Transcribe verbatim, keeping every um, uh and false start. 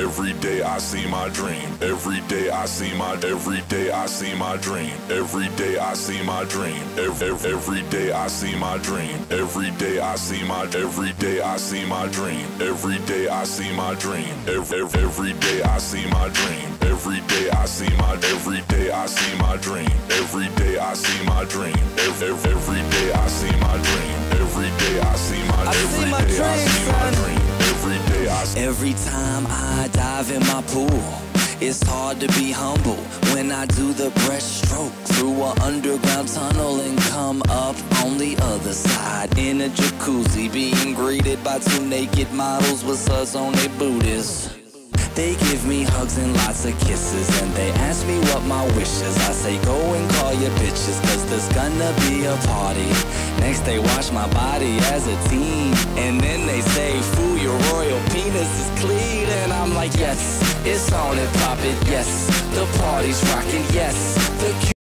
Every day I see my dream. Every day I see my. Every day I see my dream. Every day I see my dream. Every, every day I see my dream. Every day I see my. Every day I see my dream. Every day I see my dream. Every, every day I see my dream. Every day I see my. Every day I see my dream. Every day I see my dream. Every, every day I see my dream. Every day I see my. I Every see my day I dream, see my son. dream. Every day I see. Every time I dive in my pool, it's hard to be humble when I do the breaststroke through an underground tunnel and come up on the other side in a jacuzzi, being greeted by two naked models with suds on their booties. They give me hugs and lots of kisses, and they ask me what my wish is. I say go and call your bitches, cause there's gonna be a party. Next they wash my body as a teen, and then they say, fool, your royal penis is clean. And I'm like, yes, it's on and pop it, yes. The party's rocking, yes. The